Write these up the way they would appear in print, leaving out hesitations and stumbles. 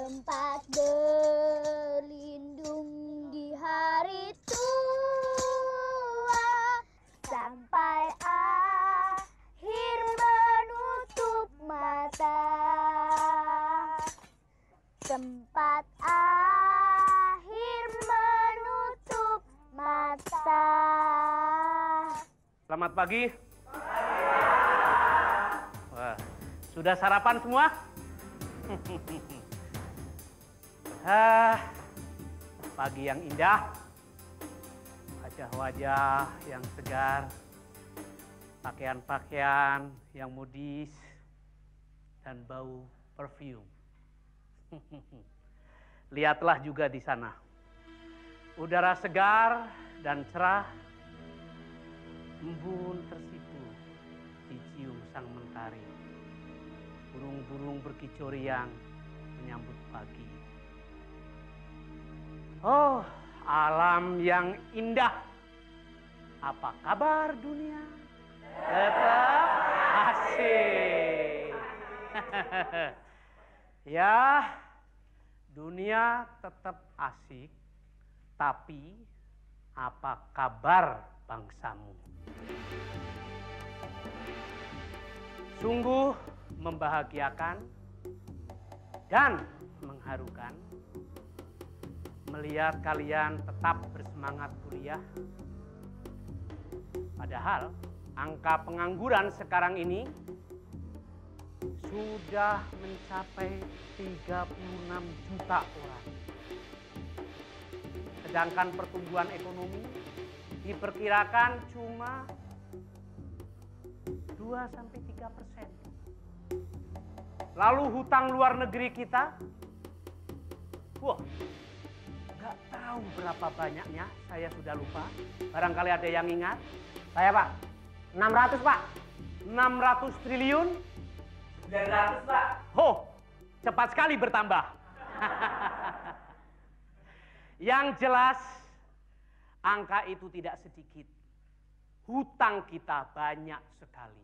tempat berlindung di hari tua sampai akhir menutup mata. Tempat akhir menutup mata. Selamat pagi. Wah, sudah sarapan semua? Pagi yang indah, wajah-wajah yang segar, pakaian-pakaian yang modis, dan bau parfum. Lihatlah juga di sana, udara segar dan cerah, embun tersipu dicium sang mentari. Burung-burung berkicau riang menyambut pagi. Oh, alam yang indah. Apa kabar dunia? Tetap asik. Ya, dunia tetap asik, tapi apa kabar bangsamu? Sungguh membahagiakan dan mengharukan melihat kalian tetap bersemangat kuliah. Padahal angka pengangguran sekarang ini sudah mencapai 36 juta orang. Sedangkan pertumbuhan ekonomi diperkirakan cuma 2-3%. Lalu hutang luar negeri kita, wah, nggak tahu berapa banyaknya, saya sudah lupa. Barangkali ada yang ingat? Saya Pak, 600 Pak. 600 triliun? 900 Pak. Oh, cepat sekali bertambah. Yang jelas, angka itu tidak sedikit. Hutang kita banyak sekali.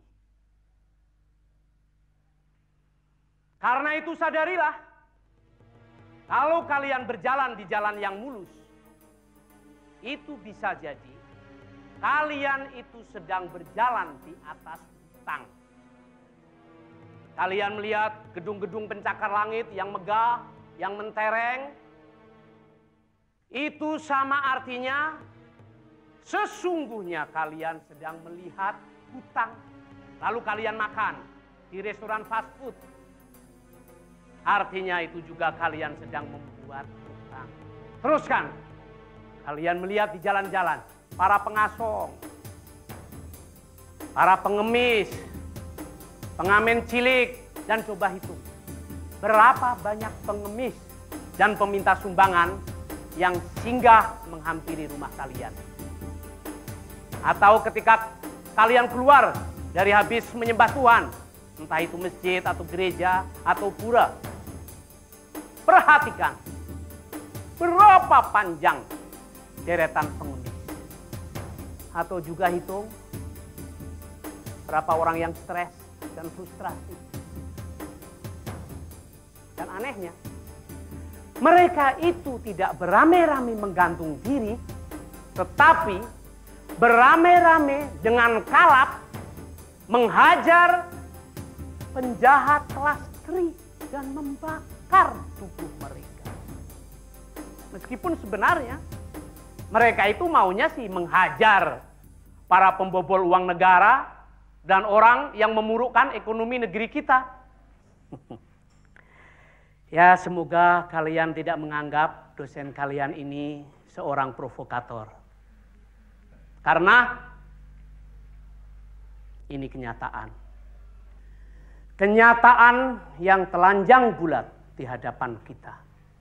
Karena itu sadarilah, kalau kalian berjalan di jalan yang mulus, itu bisa jadi kalian itu sedang berjalan di atas hutang. Kalian melihat gedung-gedung pencakar langit yang megah, yang mentereng, itu sama artinya sesungguhnya kalian sedang melihat hutang. Lalu kalian makan di restoran fast food. Artinya itu juga kalian sedang membuat hutang. Teruskan, kalian melihat di jalan-jalan para pengasong, para pengemis, pengamen cilik, dan coba hitung berapa banyak pengemis dan peminta sumbangan yang singgah menghampiri rumah kalian. Atau ketika kalian keluar dari habis menyembah Tuhan, entah itu masjid atau gereja atau pura, perhatikan berapa panjang deretan pengemis. Atau juga hitung berapa orang yang stres dan frustrasi. Dan anehnya, mereka itu tidak beramai-ramai menggantung diri, tetapi beramai-ramai dengan kalap menghajar penjahat kelas kri dan membakar tubuh mereka. Meskipun sebenarnya mereka itu maunya sih menghajar para pembobol uang negara dan orang yang memurukkan ekonomi negeri kita. Ya, semoga kalian tidak menganggap dosen kalian ini seorang provokator. Karena ini kenyataan. Kenyataan yang telanjang bulat di hadapan kita.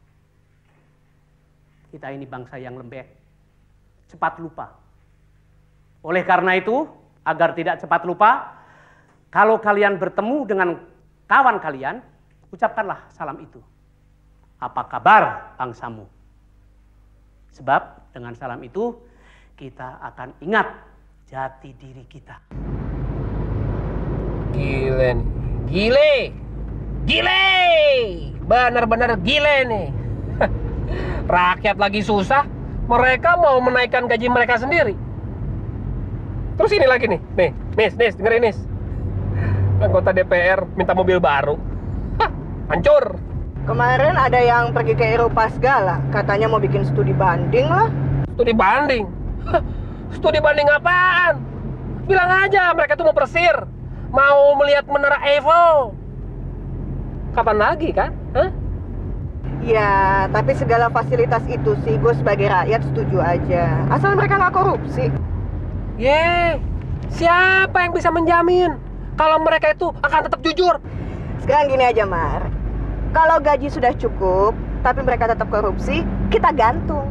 Kita ini bangsa yang lembek, cepat lupa. Oleh karena itu, agar tidak cepat lupa, kalau kalian bertemu dengan kawan kalian, ucapkanlah salam itu. Apa kabar bangsamu? Sebab dengan salam itu, kita akan ingat jati diri kita. Gile nih. Gile! Gile! benar-benar gile nih. Rakyat lagi susah, mereka mau menaikkan gaji mereka sendiri. Terus ini lagi nih, Nis, dengerin Nis. Anggota DPR minta mobil baru. Hah, hancur. Kemarin ada yang pergi ke Eropa segala, katanya mau bikin studi banding lah. Studi banding? Hah, studi banding apaan? Bilang aja mereka tuh mau persir, mau melihat menara Eiffel. Kapan lagi kan? Hah? Ya, tapi segala fasilitas itu sih gue sebagai rakyat setuju aja. Asal mereka nggak korupsi. Siapa yang bisa menjamin kalau mereka itu akan tetap jujur? Sekarang gini aja, Mar. Kalau gaji sudah cukup, tapi mereka tetap korupsi, kita gantung.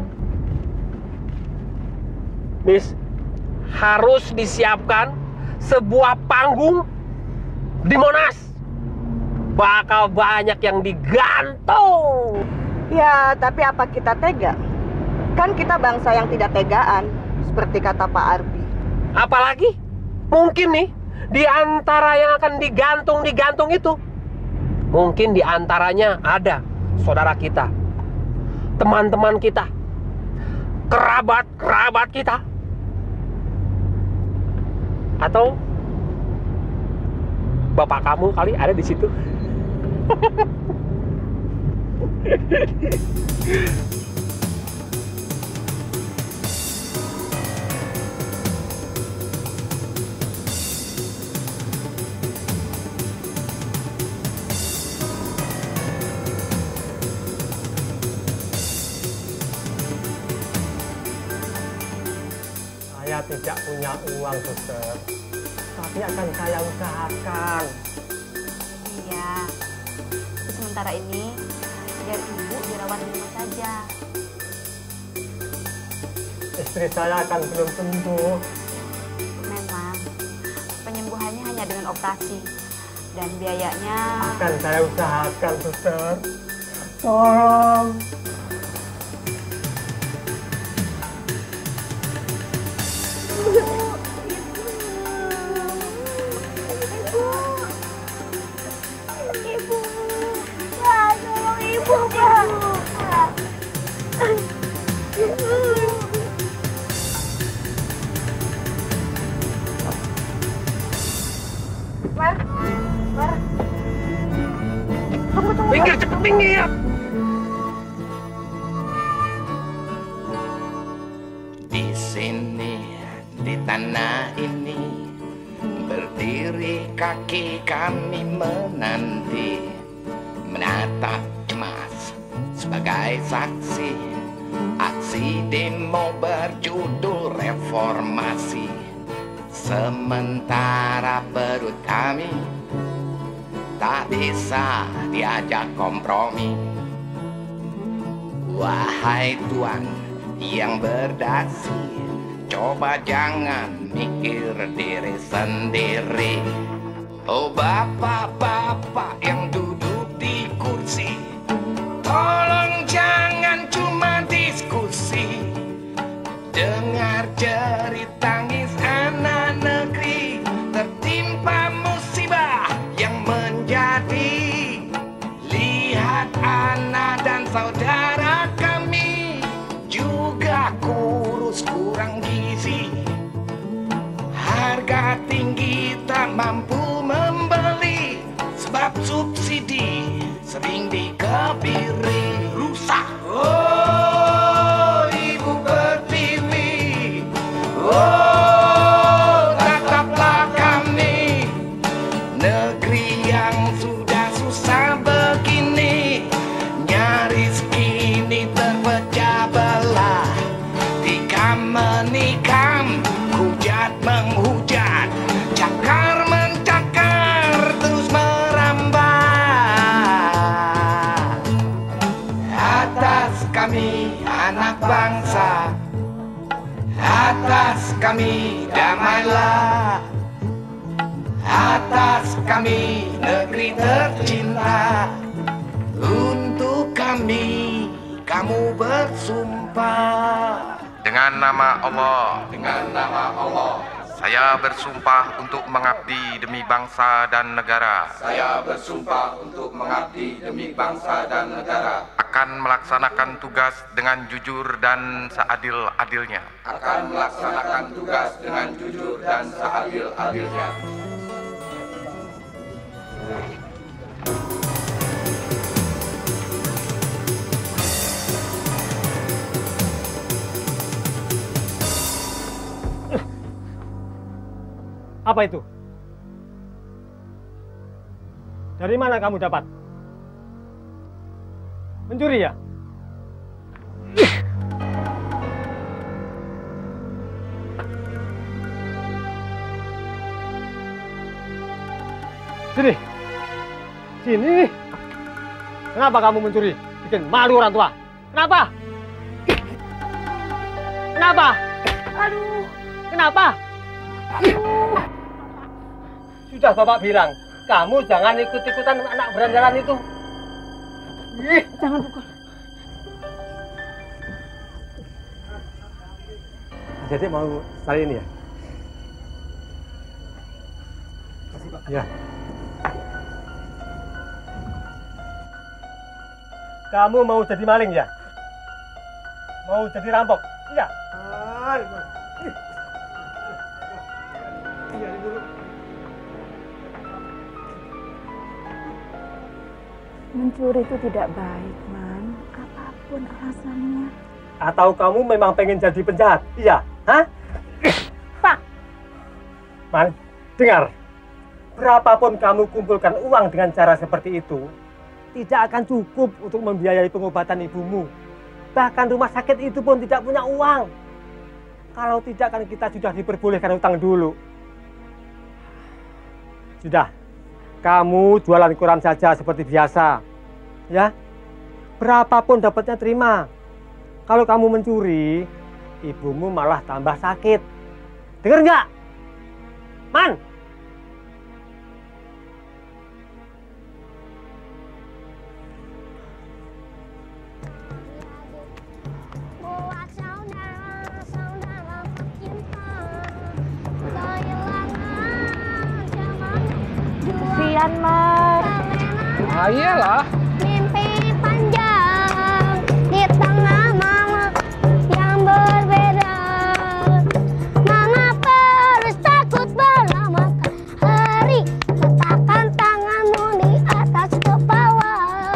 Miss, harus disiapkan sebuah panggung di Monas. Bakal banyak yang digantung. Ya, tapi apa kita tega? Kan kita bangsa yang tidak tegaan, seperti kata Pak Arbi. Apalagi, mungkin nih, di antara yang akan digantung itu, mungkin di antaranya ada saudara kita, teman-teman kita, kerabat kita, atau bapak kamu kali ada di situ. Saya tidak punya uang, suster. Tapi akan saya usahakan. Iya. Tapi sementara ini, biar ibu dirawat di rumah saja. Istri saya akan belum sembuh. Memang, penyembuhannya hanya dengan operasi. Dan biayanya... Akan saya usahakan, suster. Tolong. Pinggir, cepet pinggir! Di sini, di tanah ini, berdiri kaki kami menanti, menatap cemas sebagai saksi aksi demo berjudul reformasi. Sementara perut kami tak bisa diajak kompromi. Wahai Tuhan yang berdasi, coba jangan mikir diri sendiri. Oh bapak-bapak yang duduk di kursi, tolong jangan cuma diskusi. Dengar jerit tangis anak negeri tertimpa musibah yang menjadi. Lihat anak dan saudara kami juga kurus kurang gizi. Harga tinggi tak mampu membeli, sebab subsidi sering dikebiri. Rusak. Oh, ibu pertiwi. Oh, tataplah kami. Negeri yang sudah susah begini, nyaris kini terpecah belah. Tikam menikam, hujat menghujat, cakar mencakar, terus merambat. Atas kami anak bangsa, atas kami damailah. Atas kami negeri tercinta, untuk kami kamu bersumpah. Dengan nama Allah, Dengan nama Allah, Saya bersumpah untuk mengabdi demi bangsa dan negara. Saya bersumpah untuk mengabdi demi bangsa dan negara. Akan melaksanakan tugas dengan jujur dan seadil-adilnya. Akan melaksanakan tugas dengan jujur dan seadil-adilnya. Apa itu? Dari mana kamu dapat? Mencuri ya? Sini. Sini. Kenapa kamu mencuri? Bikin malu orang tua. Kenapa? Kenapa? Aduh. Kenapa? Aduh. Sudah Bapak bilang, kamu jangan ikut-ikutan anak berandalan itu. Ih. Jangan pukul. Jadi mau cari ini ya? Kasih Pak. Ya. Kamu mau jadi maling ya? Mau jadi rampok? Iya. Iya dulu. Mencuri itu tidak baik, Man. Apapun alasannya. Atau kamu memang pengen jadi penjahat? Iya, hah? Pak. Man, dengar. Berapapun kamu kumpulkan uang dengan cara seperti itu, tidak akan cukup untuk membiayai pengobatan ibumu. Bahkan rumah sakit itu pun tidak punya uang. Kalau tidak kan kita sudah diperbolehkan utang dulu. Sudah, kamu jualan koran saja seperti biasa. Ya, berapapun dapatnya terima. Kalau kamu mencuri, ibumu malah tambah sakit. Dengar nggak? Man! Buat saudara-saudara tercinta, kehilangan zaman. Kesian, Man. Ah, iyalah. Mimpi panjang di tengah malam yang berbeda. Mengapa harus takut menyelamatkan hari? Letakkan tanganmu di atas kepala.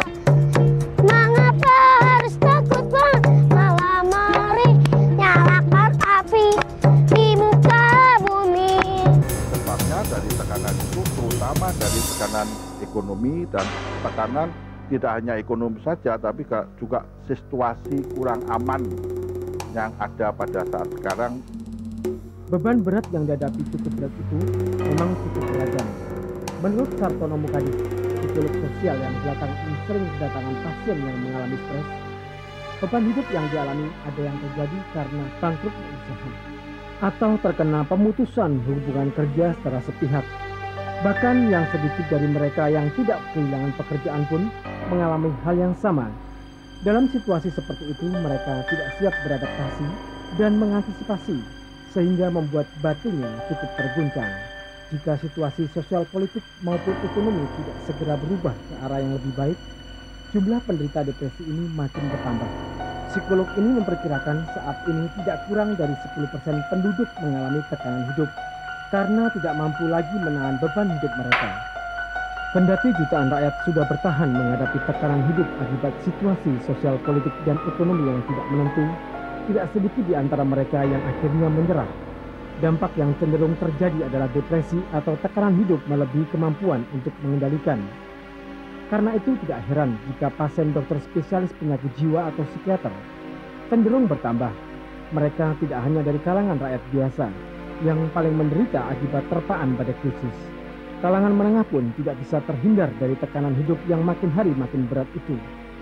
Mengapa harus takut malam hari? Nyalakan api di muka bumi. Tepatnya dari tekanan itu, terutama dari tekanan ekonomi dan tekanan tidak hanya ekonomi saja, tapi juga situasi kurang aman yang ada pada saat sekarang. Beban berat yang dihadapi cukup berat itu memang cukup beragam. Menurut Sartono Mukadis, psikolog sosial yang belakangan ini sering kedatangan pasien yang mengalami stres, beban hidup yang dialami ada yang terjadi karena bangkrut usaha atau terkena pemutusan hubungan kerja secara sepihak. Bahkan yang sedikit dari mereka yang tidak kehilangan pekerjaan pun mengalami hal yang sama. Dalam situasi seperti itu, mereka tidak siap beradaptasi dan mengantisipasi, sehingga membuat batinnya cukup terguncang. Jika situasi sosial politik maupun ekonomi tidak segera berubah ke arah yang lebih baik, jumlah penderita depresi ini makin bertambah. Psikolog ini memperkirakan saat ini tidak kurang dari 10% penduduk mengalami tekanan hidup karena tidak mampu lagi menahan beban hidup mereka. Kendati jutaan rakyat sudah bertahan menghadapi tekanan hidup akibat situasi sosial politik dan ekonomi yang tidak menentu, tidak sedikit di antara mereka yang akhirnya menyerah. Dampak yang cenderung terjadi adalah depresi atau tekanan hidup melebihi kemampuan untuk mengendalikan. Karena itu tidak heran jika pasien dokter spesialis penyakit jiwa atau psikiater cenderung bertambah. Mereka tidak hanya dari kalangan rakyat biasa yang paling menderita akibat terpaan pada krisis. Kalangan menengah pun tidak bisa terhindar dari tekanan hidup yang makin hari makin berat itu.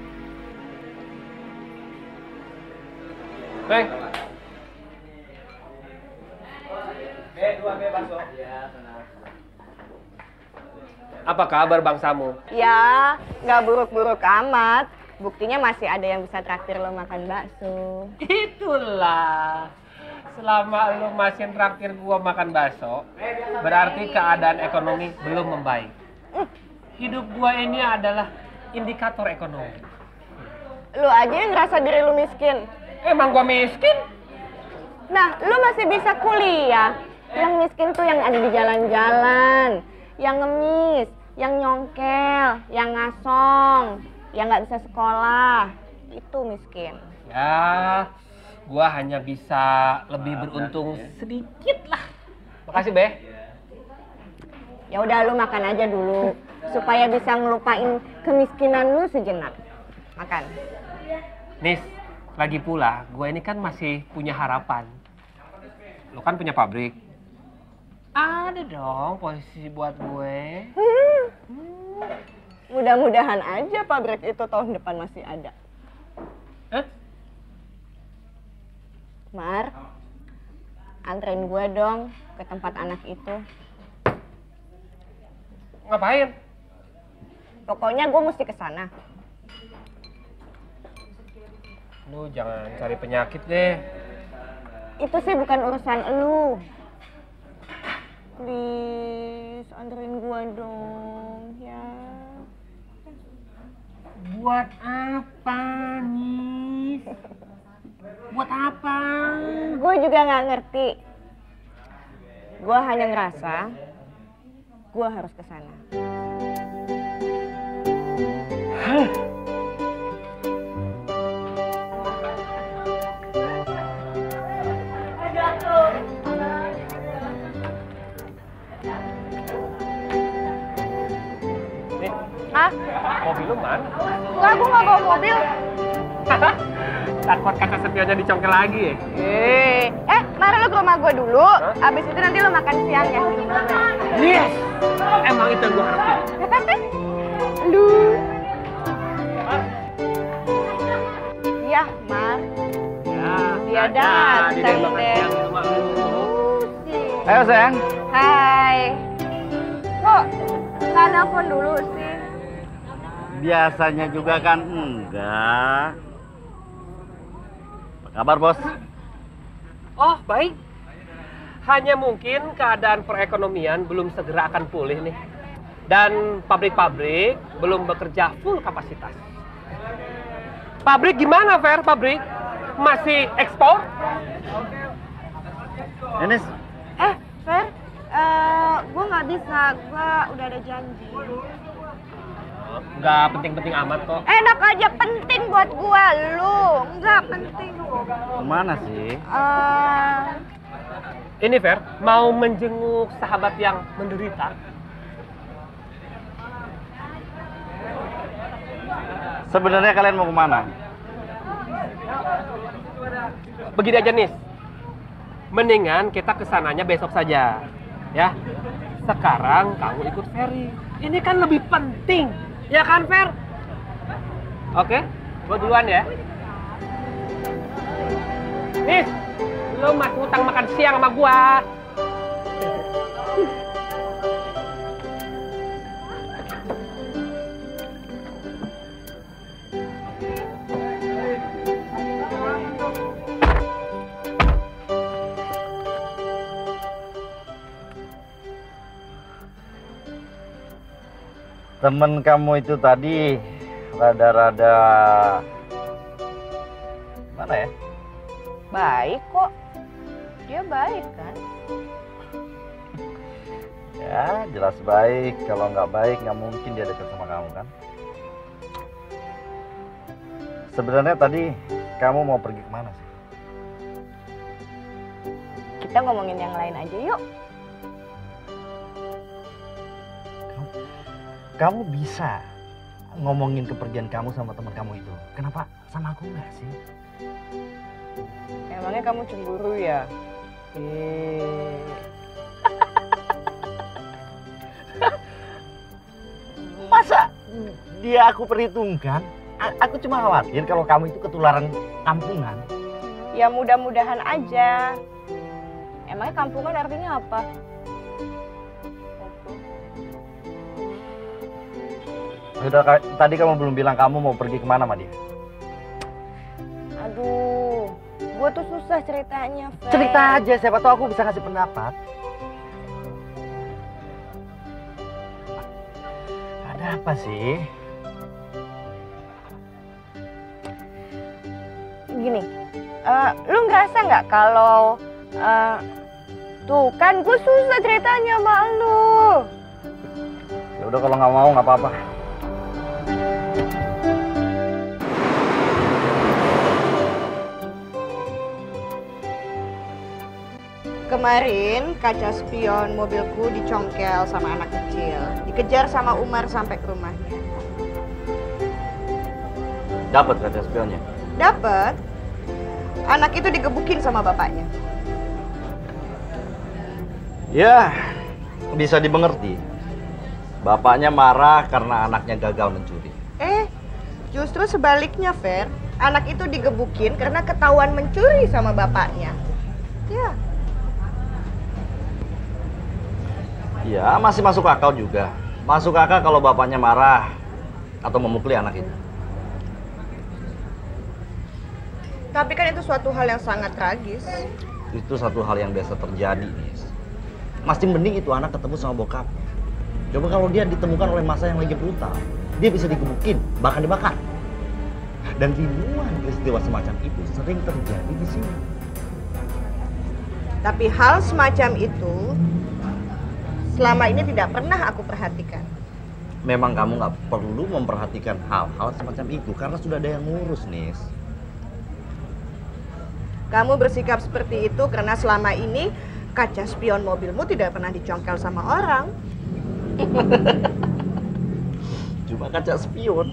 Bang. Apa kabar bangsamu? Ya, nggak buruk-buruk amat. Buktinya masih ada yang bisa traktir lo makan bakso. Itulah. Selama lu masih traktir gua makan bakso, berarti keadaan ekonomi belum membaik. Hidup gua ini adalah indikator ekonomi. Lu aja yang ngerasa diri lu miskin. Emang gua miskin? Nah, lu masih bisa kuliah. Yang miskin tuh yang ada di jalan-jalan, yang ngemis, yang nyongkel, yang ngasong, yang nggak bisa sekolah. Itu miskin. Ya, gua hanya bisa lebih beruntung sedikit lah. Makasih, Be. Ya udah lu makan aja dulu supaya bisa ngelupain kemiskinan lu sejenak. Makan. Nis, lagi pula gue ini kan masih punya harapan. Lu kan punya pabrik. Ada dong posisi buat gue. Mudah-mudahan aja pabrik itu tahun depan masih ada. Mar, anterin gue dong ke tempat anak itu. Ngapain? Pokoknya gue mesti ke sana. Lu jangan cari penyakit deh. Itu sih bukan urusan elu. Please, anterin gue dong, ya. Buat apa nih? Buat apa? Gue juga nggak ngerti. Gue hanya ngerasa gue harus ke sana. Hah? Mobil lu man? Enggak, gue nggak bawa mobil. Takut kaca spionnya dicongkel lagi ya? Mari lu ke rumah gue dulu. Abis itu nanti lu makan siang ya di rumah gue. Yes! Emang itu yang gue harapin. Lu. Iya, Mar. Ya, Dia datang deh. Ayo sayang. Hai. Kok nggak nelfon dulu sih? Biasanya juga kan enggak. Apa kabar bos? Oh, baik. Hanya mungkin keadaan perekonomian belum segera akan pulih nih. Dan pabrik-pabrik belum bekerja full kapasitas. Pabrik gimana, Fer? Pabrik? Masih ekspor? Enis. Fer, gue nggak bisa. Gue udah ada janji. Nggak penting-penting amat kok. Enak aja, penting buat gue. Lu nggak penting. Kemana sih? Ini Fer, mau menjenguk sahabat yang menderita. Sebenarnya kalian mau kemana? Begini aja Nis, mendingan kita kesananya besok saja, ya. Sekarang kamu ikut Ferry, ini kan lebih penting, ya kan Fer? Oke, gua duluan ya. Nis, lo masih utang makan siang sama gua. Temen kamu itu tadi rada-rada mana ya? Baik kok. Dia baik kan? Ya jelas baik. Kalau nggak baik nggak mungkin dia dekat sama kamu kan? Sebenarnya tadi kamu mau pergi kemana sih? Kita ngomongin yang lain aja yuk. Kamu bisa ngomongin kepergian kamu sama teman kamu itu. Kenapa sama aku nggak sih? Emangnya kamu cemburu ya? Masa dia aku perhitungkan? Aku cuma khawatir kalau kamu itu ketularan kampungan. Ya mudah-mudahan aja. Emangnya kampungan artinya apa? Sudah tadi kamu belum bilang kamu mau pergi kemana sama dia? Aduh, Gue tuh susah ceritanya, Fer. Cerita aja, siapa tahu aku bisa ngasih pendapat. Ada apa sih? Gini, lu ngerasa nggak kalau tuh kan gue susah ceritanya sama lu. Ya udah kalau nggak mau nggak apa-apa. Kemarin kaca spion mobilku dicongkel sama anak kecil. Dikejar sama Umar sampai ke rumahnya. Dapat kaca spionnya? Dapat. Anak itu digebukin sama bapaknya. Ya, bisa dimengerti. Bapaknya marah karena anaknya gagal mencuri. Justru sebaliknya, Fer. Anak itu digebukin karena ketahuan mencuri sama bapaknya. Ya. Ya, masih masuk akal juga. Masuk akal kalau bapaknya marah atau memukuli anak itu. Tapi kan itu suatu hal yang sangat tragis. Itu satu hal yang biasa terjadi, Nis. Masih mending itu anak ketemu sama bokap. Coba kalau dia ditemukan oleh massa yang lagi brutal, dia bisa digebukin, bahkan dibakar. Dan ribuan peristiwa semacam itu sering terjadi di sini. Tapi hal semacam itu selama ini tidak pernah aku perhatikan. Memang kamu nggak perlu memperhatikan hal-hal semacam itu karena sudah ada yang ngurus, Nis. Kamu bersikap seperti itu karena selama ini kaca spion mobilmu tidak pernah dicongkel sama orang. Cuma kaca spion.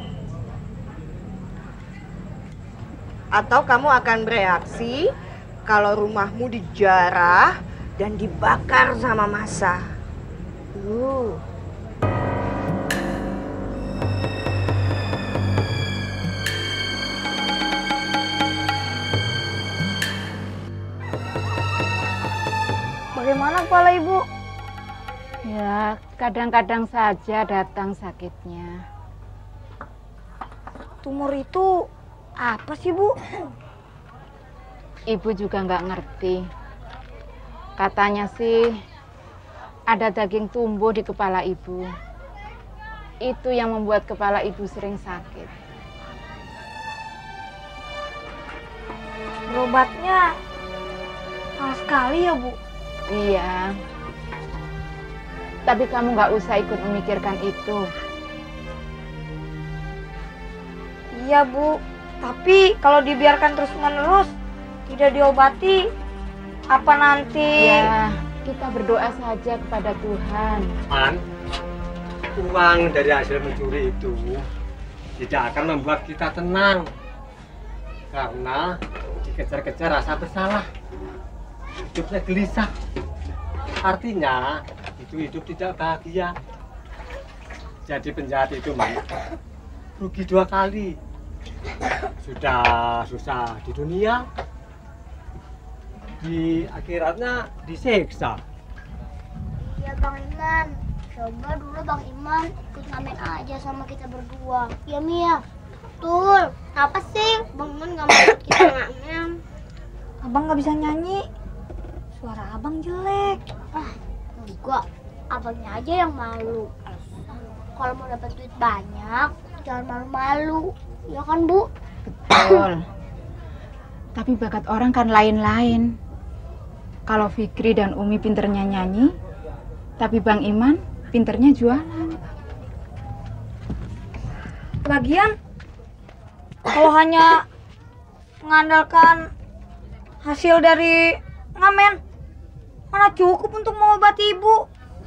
Atau kamu akan bereaksi kalau rumahmu dijarah dan dibakar sama massa. Bagaimana kepala ibu? Ya, kadang-kadang saja datang sakitnya. Tumor itu apa sih, Bu? Ibu juga nggak ngerti. Katanya sih ada daging tumbuh di kepala ibu. Itu yang membuat kepala ibu sering sakit. Berobatnya mahal sekali ya, Bu? Iya. Tapi kamu nggak usah ikut memikirkan itu. Iya, Bu. Tapi kalau dibiarkan terus-menerus, tidak diobati, apa nanti? Ya, kita berdoa saja kepada Tuhan. Man, uang dari hasil mencuri itu tidak akan membuat kita tenang. Karena dikejar-kejar rasa bersalah. Hidupnya gelisah. Artinya, itu hidup tidak bahagia. Jadi penjahat itu, Man, rugi 2 kali. Sudah susah di dunia, di akhiratnya disiksa. Ya Bang Iman, coba dulu Bang Iman ikut ngamen aja sama kita berdua. Ya Mia, betul. Apa sih Bang Iman nggak mau ikut kita ngamen? Abang nggak bisa nyanyi, suara abang jelek. Enggak, abangnya aja yang malu. Kalau mau dapat duit banyak, jangan malu-malu. Ya kan, Bu? Betul. Tapi bakat orang kan lain-lain. Kalau Fikri dan Umi pinternya nyanyi, tapi Bang Iman pinternya jualan. Lagian, kalau hanya mengandalkan hasil dari ngamen, mana cukup untuk mengobati Ibu.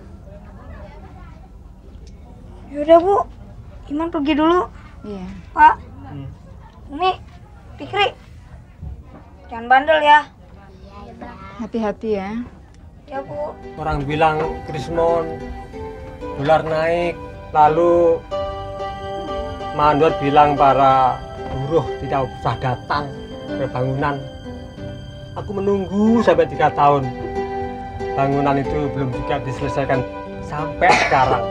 Yaudah, Bu. Iman pergi dulu. Iya. Pak, Umi, Fikri, jangan bandel ya. Hati-hati ya. Ya, Bu. Orang bilang Krismon, dolar naik, lalu Mandor bilang para buruh tidak usah datang ke bangunan. Aku menunggu sampai 3 tahun. Bangunan itu belum juga diselesaikan sampai sekarang.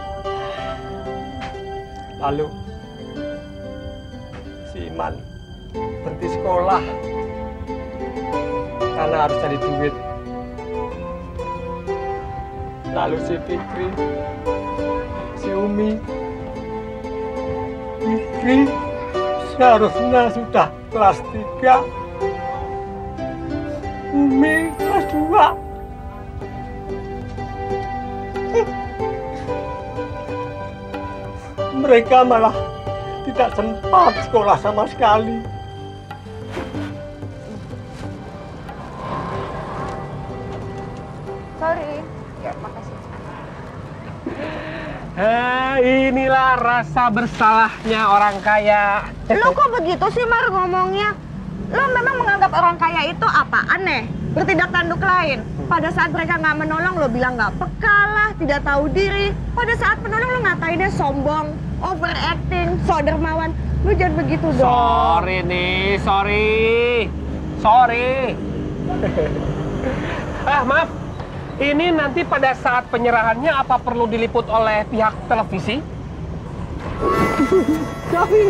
Lalu si Iman berhenti sekolah karena harus cari duit. Lalu si Fikri, si Umi, Fikri seharusnya sudah kelas 3, Umi kelas 2. Mereka malah tidak sempat sekolah sama sekali. Sorry. Ya, makasih. Inilah rasa bersalahnya orang kaya. Lo kok begitu sih, Mar, ngomongnya? Lo memang menganggap orang kaya itu apaan nih? Bertindak tanduk lain. Pada saat mereka nggak menolong, lo bilang nggak peka lah, tidak tahu diri. Pada saat menolong, lo ngatainnya sombong, overacting, so dermawan. Lo jangan begitu dong. Sorry nih, sorry. Maaf. Ini nanti pada saat penyerahannya apa perlu diliput oleh pihak televisi? Sorry.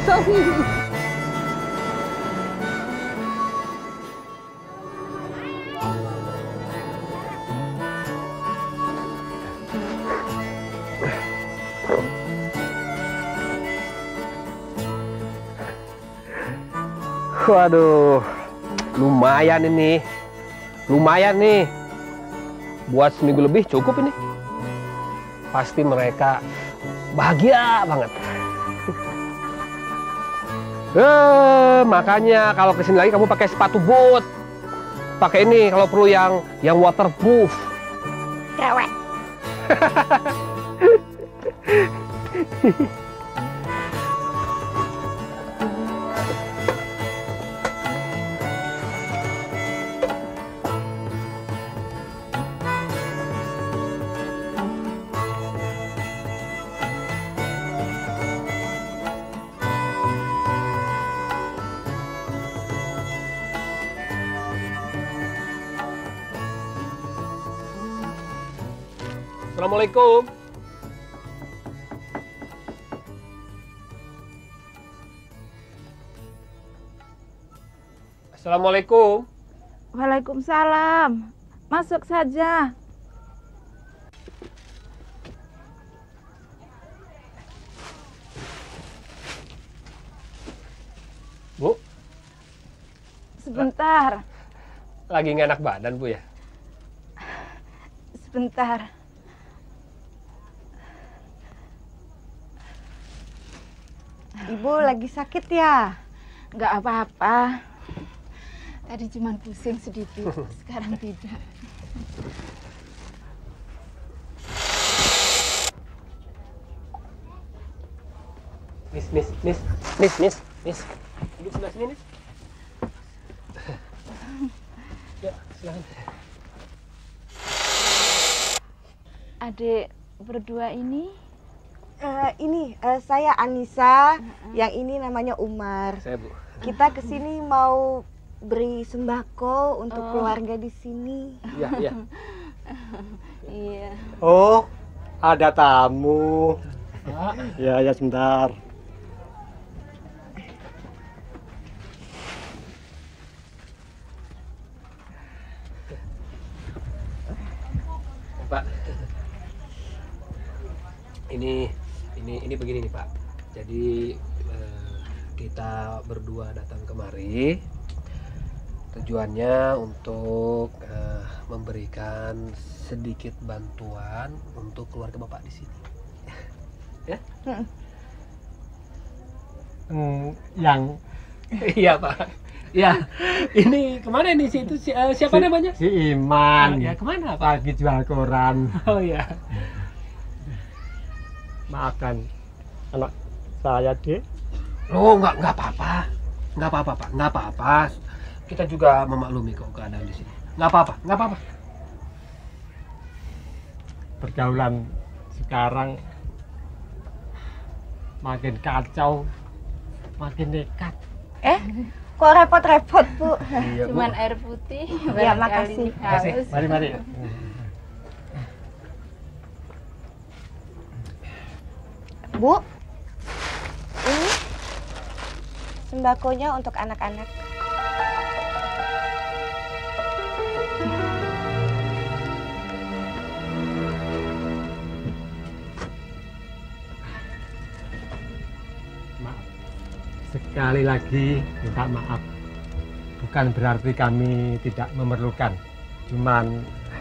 Waduh, lumayan nih. Buat seminggu lebih cukup ini. Pasti mereka bahagia banget. Makanya kalau kesini lagi kamu pakai sepatu boot. Pakai ini kalau perlu yang waterproof. Cewek. Assalamualaikum. Assalamualaikum. Waalaikumsalam. Masuk saja. Bu. Sebentar. Lagi nggak enak badan, Bu ya? Sebentar. Ibu lagi sakit ya? Nggak apa-apa. Tadi cuma pusing sedikit, sekarang tidak. Miss. Duduk sebelah sini, Miss. Ya, silakan. Adik berdua ini? Saya Anissa, yang ini namanya Umar. Saya, Bu. Kita kesini mau beri sembako untuk keluarga di sini. Iya. Iya. Oh, ada tamu. Ya, sebentar. Pak, ini begini nih Pak. Jadi kita berdua datang kemari. Tujuannya untuk memberikan sedikit bantuan untuk keluarga Bapak di sini. Ya? Iya Pak. Ya, ini kemana nih siapa namanya? Si Iman. Ya kemana Pak? Lagi jual koran. Oh ya. Maafkan anak saya, Dek. Oh, nggak apa-apa. Nggak apa-apa, Pak. Nggak apa-apa. Kita juga memaklumi kok keadaan di sini. Nggak apa-apa. Pergaulan sekarang makin kacau, makin nekat. Kok repot-repot, Bu? Iya, Bu. Cuman air putih. Ya, makasih. Mari. Bu, ini sembakonya untuk anak-anak. Sekali lagi minta maaf. Bukan berarti kami tidak memerlukan, cuman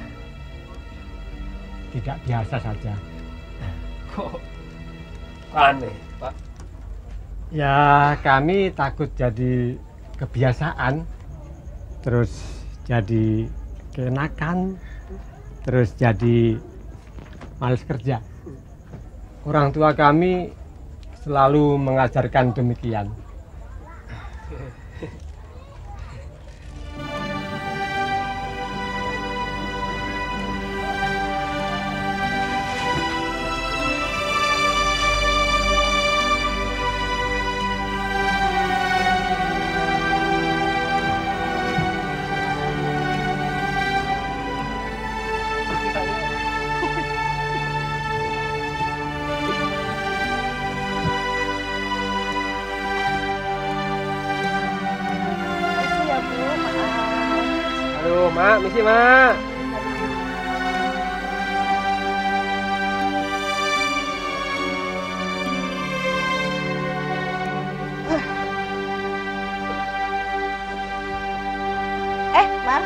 tidak biasa saja. Kok aneh, Pak? Ya, kami takut jadi kebiasaan, terus jadi keenakan, terus jadi males kerja. Orang tua kami selalu mengajarkan demikian. Aduh, Mak, misi, Mak. Mar.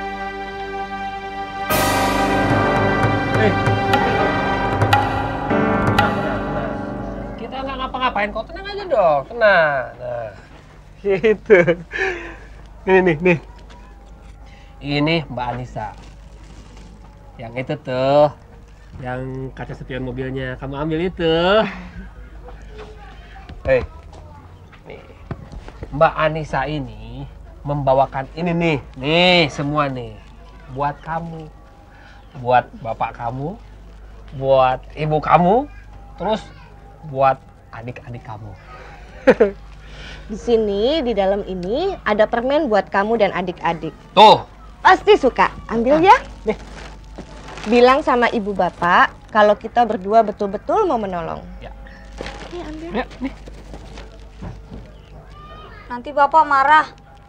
Kita nggak ngapa-ngapain kok, tenang aja dong, tenang. Nah, gitu. Nih. Ini Mbak Anissa. Yang itu tuh, yang kaca spion mobilnya kamu ambil itu. Nih, Mbak Anissa ini membawakan ini nih semua nih buat kamu, buat bapak kamu, buat ibu kamu, terus buat adik-adik kamu. Di sini, di dalam ini ada permen buat kamu dan adik-adik. Tuh. Pasti suka. Ambil ya. Nih. Bilang sama ibu bapak kalau kita berdua betul-betul mau menolong. Ya. Nih, ambil. Ya, nih. Nanti bapak marah.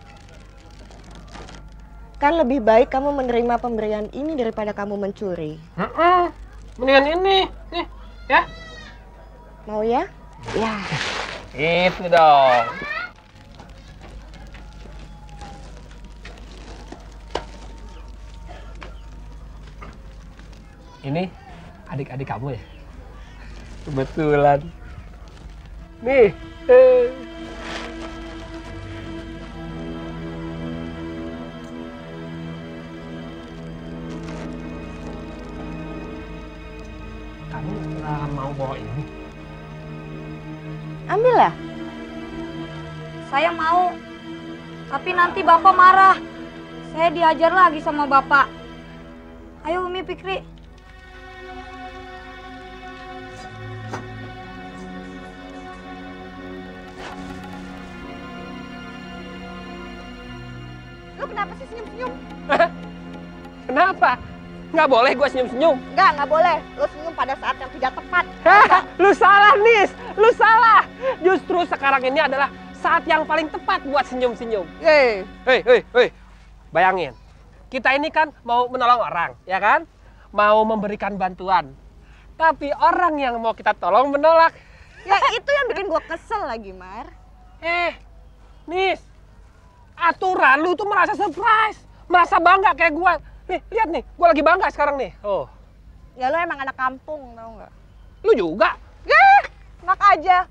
Kan lebih baik kamu menerima pemberian ini daripada kamu mencuri. Mendingan ini. Nih, ya. Mau ya? Ya. Itu dong. Ini adik-adik kamu ya? Kebetulan. Nih. Kamu nggak mau bawa ini? Ambil lah. Saya mau. Tapi nanti bapak marah. Saya diajar lagi sama bapak. Ayo Umi Fikri. Lu kenapa sih senyum-senyum? Kenapa? Nggak boleh gua senyum-senyum? Nggak boleh. Lu senyum pada saat yang tidak tepat. Lu salah, Nis. Lu salah. Justru sekarang ini adalah saat yang paling tepat buat senyum-senyum. Hei. Bayangin. Kita ini kan mau menolong orang, ya kan? Mau memberikan bantuan. Tapi orang yang mau kita tolong menolak. Ya itu yang bikin gua kesel lagi, Mar. Nis. Aturan lu tuh merasa surprise. Merasa bangga kayak gua. Nih, lihat nih. Gua lagi bangga sekarang nih. Oh. Ya lu emang anak kampung, tau nggak? Lu juga? Enak aja.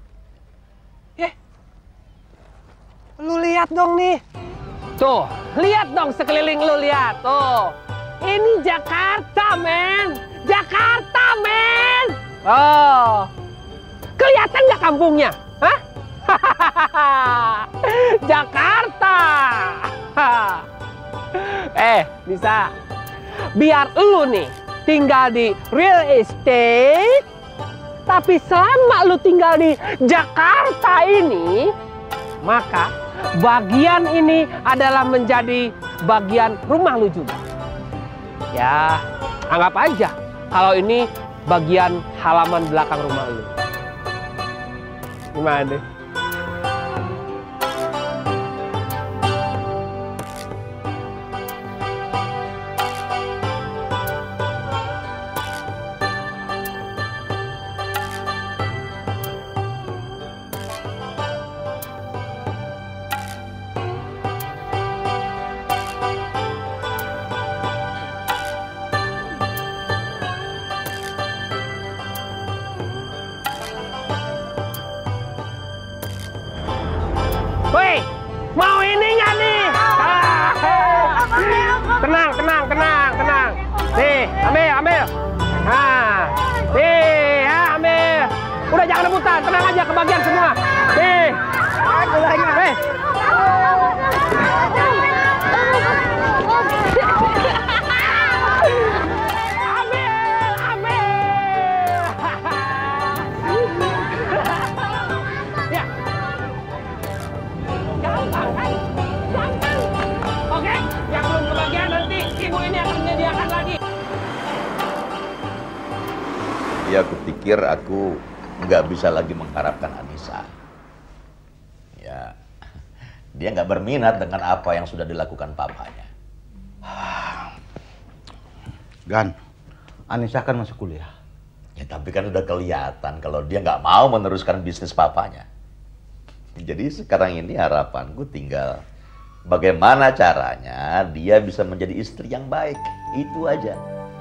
Lu lihat dong nih. Tuh, lihat dong sekeliling lu, lihat. Tuh. Ini Jakarta, men. Jakarta, men. Oh. Kelihatan nggak kampungnya? Hah? Jakarta. Bisa. Biar lu nih tinggal di real estate, tapi selama lu tinggal di Jakarta ini, maka bagian ini adalah menjadi bagian rumah lu juga. Ya, anggap aja kalau ini bagian halaman belakang rumah lu. Gimana? Woi, mau ini nggak nih? Tenang. Nih, ambil. Nah, nih, ya ambil. Udah jangan rebutan, tenang aja, kebagian semua. Nih, nih. Ya, aku pikir aku nggak bisa lagi mengharapkan Anissa. Ya, dia nggak berminat dengan apa yang sudah dilakukan papanya. Gan, Anissa kan masih kuliah. Ya, tapi kan udah kelihatan kalau dia nggak mau meneruskan bisnis papanya. Jadi sekarang ini harapanku tinggal bagaimana caranya dia bisa menjadi istri yang baik. Itu aja.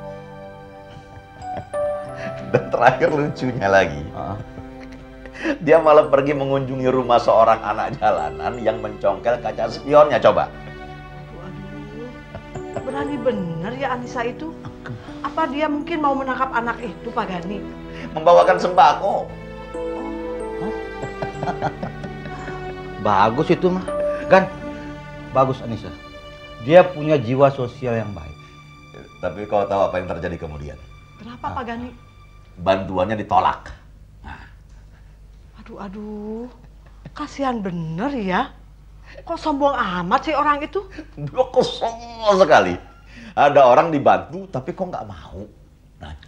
Dan terakhir lucunya lagi, dia malah pergi mengunjungi rumah seorang anak jalanan yang mencongkel kaca spionnya, coba. Waduh, berani bener ya Anissa itu. Apa dia mungkin mau menangkap anak itu, Pak Gani? Membawakan sembako. Bagus itu mah. Gan, bagus Anissa. Dia punya jiwa sosial yang baik. Tapi kau tahu apa yang terjadi kemudian? Kenapa Pak Gani? Bantuannya ditolak. Aduh, kasihan bener ya. Kok sombong amat sih orang itu? Dia kosong sekali. Ada orang dibantu, tapi kok nggak mau. Nah.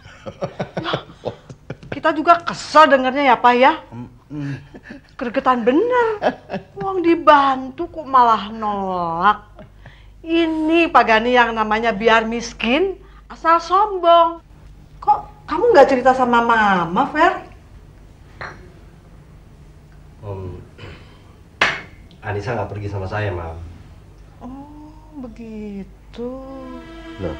Kita juga kesel dengarnya ya Pak ya. Gregetan bener. Uang dibantu kok malah nolak. Ini Pak Gani yang namanya biar miskin, asal sombong. Kok kamu nggak cerita sama Mama, Fer? Anissa nggak pergi sama saya, Mam. Oh, begitu. Loh.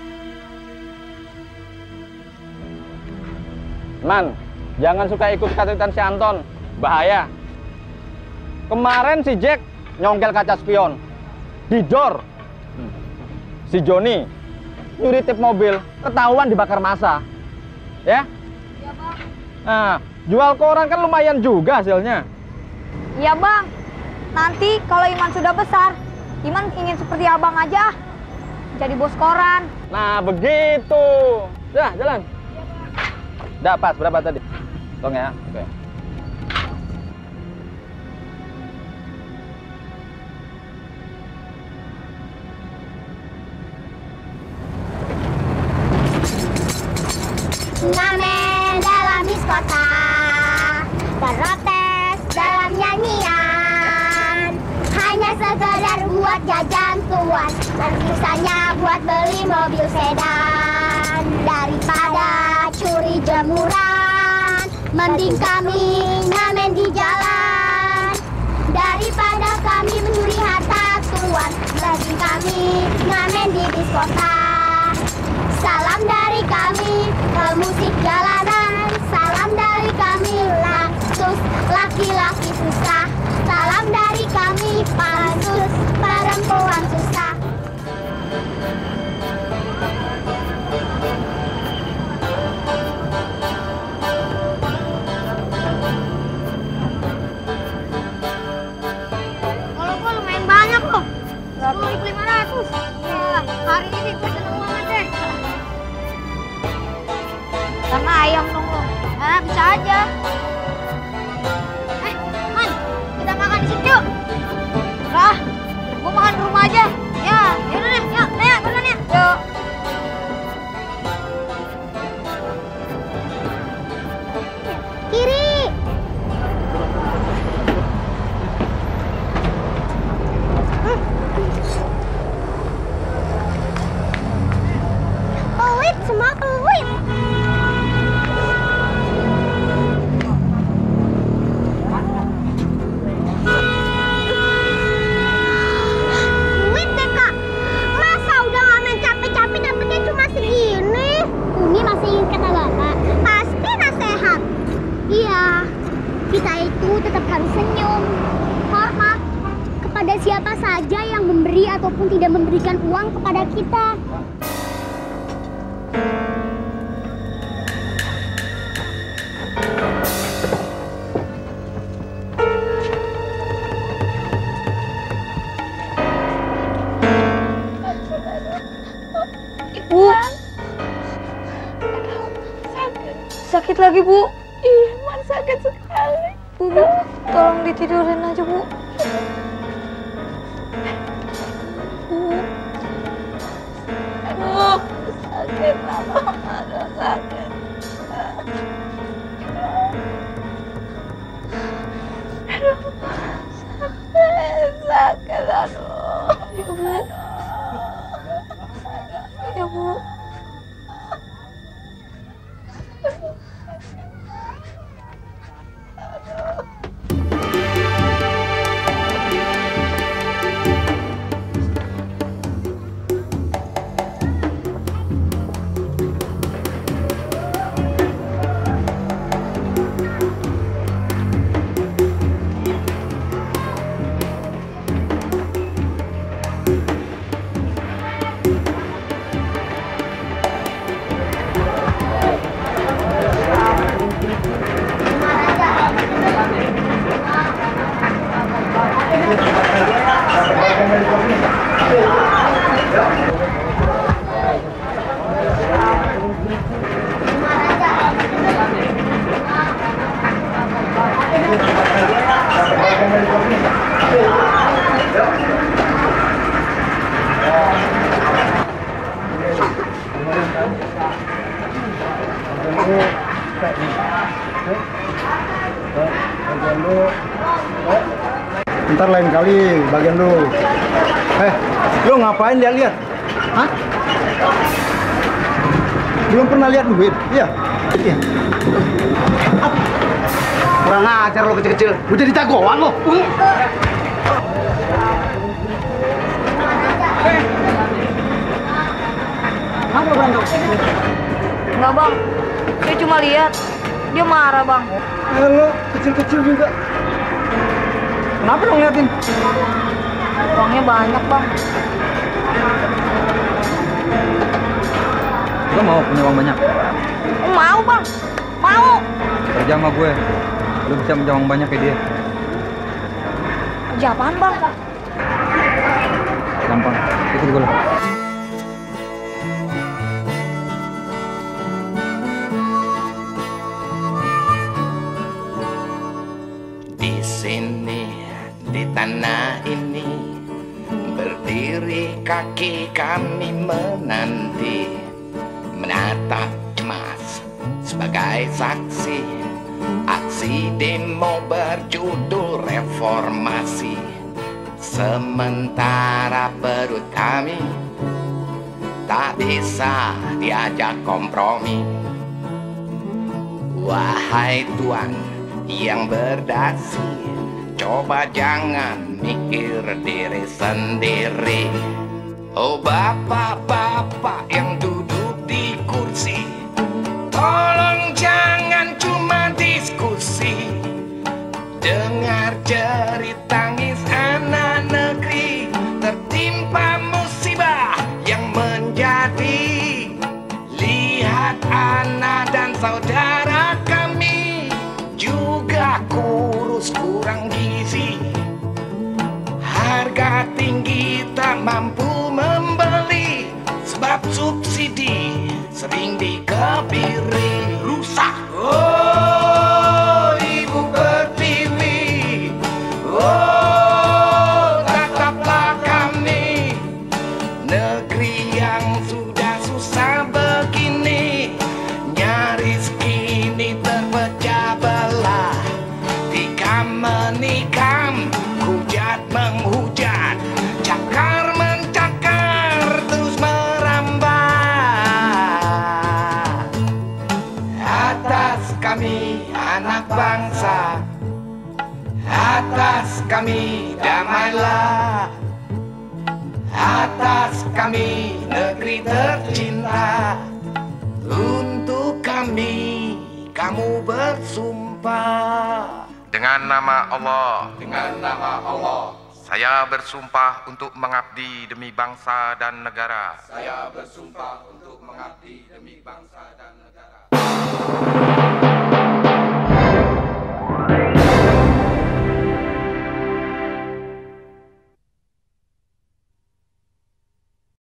Man, jangan suka ikut kata-kataan si Anton. Bahaya. Kemarin si Jack nyongkel kaca spion. Didor. Si Joni nyuri tip mobil, ketahuan dibakar massa. Ya? Iya, Bang. Nah, jual ke orang kan lumayan juga hasilnya. Iya, Bang. Nanti kalau Iman sudah besar, Iman ingin seperti abang aja. Jadi bos koran. Nah, begitu. Dah, jalan. Dah pas, berapa tadi? Tolong ya. Oke. Ngamen dalam diskota, protes dalam nyanyian, hanya sekedar buat jajan tuan, dan sisanya buat beli mobil sedan. Daripada curi jemuran, mending kami ngamen di jalan. Daripada kami mencuri harta tuan, mending kami ngamen di diskota. Salam dari kami, pemusik jalanan. Salam dari kami, Laksus, laki-laki susah. Salam dari kami, pansus, perempuan susah. Kalau gua lumayan banyak loh. 10.500. Wah, hari ini gue seneng banget deh. Sama ayam dong lo. Nah, bisa aja. Man, kita makan di situ yuk. Lah, gua makan di rumah aja. Ya, yaudah deh, yuk, Nea, beneran ya. Yuk. Kiri. Pelit, semua pelit. kepada siapa saja yang memberi ataupun tidak memberikan uang kepada kita. Bu, sakit lagi Bu. Iman sakit sekali. Bu, tolong ditidurin aja Bu. Aduh, sakit aduh sakit. Aduh, sakit aduh. Ya Bu. Ya Bu. Ntar lain kali bagian lu. Lu ngapain lihat-lihat? Hah? Belum pernah lihat duit? Iya. Iya. Kurang ajar lo kecil-kecil. Lu jadi jagoan lo. Kenapa berantem? Enggak Bang, saya cuma lihat. Dia marah Bang. Lo kecil-kecil juga. Kenapa lo ngeliatin? Uangnya banyak Bang. Lo mau punya uang banyak? Mau Bang, mau. Kerja sama gue, lo bisa punya uang banyak kayak dia. Kerja apaan Bang? Gampang, ikut gue lo. Di sini, di tanah ini, berdiri kaki kami menanti, menatap cemas sebagai saksi aksi demo berjudul reformasi. Sementara perut kami tak bisa diajak kompromi. Wahai Tuan yang berdasi, coba jangan mikir diri sendiri. Oh bapak-bapak yang duduk di kursi, tolong jangan cuma diskusi. Dengar jerit tangis anak negeri tertimpa musibah yang menjadi. Lihat anak dan saudara kami juga kurus kurang gizi. Harga tinggi tak mampu membeli, sebab subsidi sering dikebiri. Rusak. Oh ibu pertiwi, oh tataplah kami. Negeri yang sudah susah begini, nyaris kini terpecah belah. Tikam menikam, hujat menghujat, cakar mencakar terus merambat. Atas kami anak bangsa, atas kami damailah, atas kami negeri tercinta. Untuk kami kamu bersumpah. Dengan nama Allah. Dengan nama Allah. Saya bersumpah untuk mengabdi demi bangsa dan negara. Saya bersumpah untuk mengabdi demi bangsa dan negara.